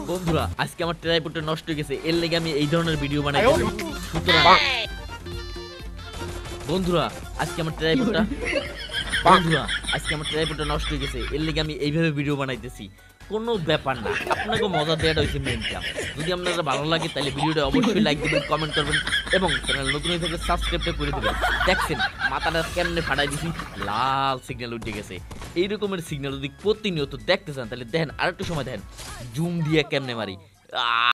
বন্ধুরা আজকে আমার ট্রাইপডটা নষ্ট হয়ে গেছে, এর লেগে আমি এই ধরনের ভিডিও বানাই। সুতরাং বন্ধুরা আজকে আমার ট্রাইপডটা নষ্ট হয়ে গেছে, এর লেগে আমি এইভাবে ভিডিও বানাইতেছি। কোনো ব্যাপার না, আপনাকে মজা দেওয়াটা হয়েছে মেন কাম। যদি আপনাদের ভালো লাগে তাহলে ভিডিওটা অবশ্যই লাইক দিবেন, কমেন্ট করবেন এবং চ্যানেল নতুন হয়ে থাকলে সাবস্ক্রাইবটা করে দেবেন। দেখছেন মাথাটা কেমনে ফাটাই দিছি, লাল সিগন্যাল উঠে গেছে। এই রকমের সিগন্যাল যদি প্রতিনিয়ত দেখতে চান তাহলে দেখেন, আরেকটু সময় দেখেন জুম দিয়ে কেমনে মারি।